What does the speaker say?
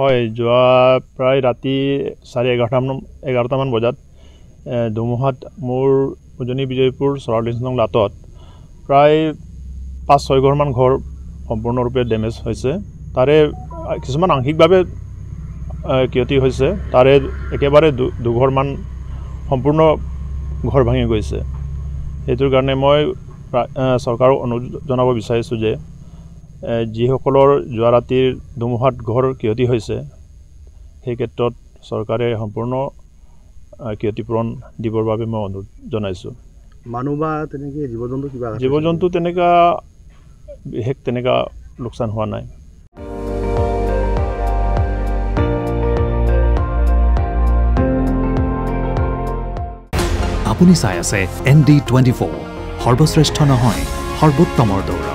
হয় যোৱা প্ৰায় ৰাতি 11:30মান বজাত ধুমুহাত মোৰ উজনি বিজয়পুৰ 44 নং লাটত প্ৰায় 5-6 ঘৰমান ঘৰ সম্পূৰ্ণৰূপে ডেমেজ হৈছে তাৰে কিছুমান আংশিকভাৱে ক্ষতি হৈছে তাৰে একেবাৰে দুঘৰমান সম্পূৰ্ণ ঘৰ ভাঙি গৈছে সেইটোৰ কাৰণে মই চৰকাৰক অনুৰোধ জনাব বিচাৰিছোঁ যে যিসকলৰ যোৱা ৰাতিৰ ধুমুহাত ঘৰ ক্ষতি হৈছে সেই ক্ষেত্ৰত চৰকাৰে সম্পূৰ্ণ ক্ষতিপূৰণ দিবৰ বাবে মই অনুৰোধ জনাইছোঁ মানুহ বা তেনেকৈ জীৱ-জন্তু তেনেকা বিশেষ তেনেকা লোকচান হোৱা নাই আপুনি চাই আছে ND24 সৰ্বশ্ৰেষ্ঠ নহয় সৰ্বোত্তমৰ দৌৰা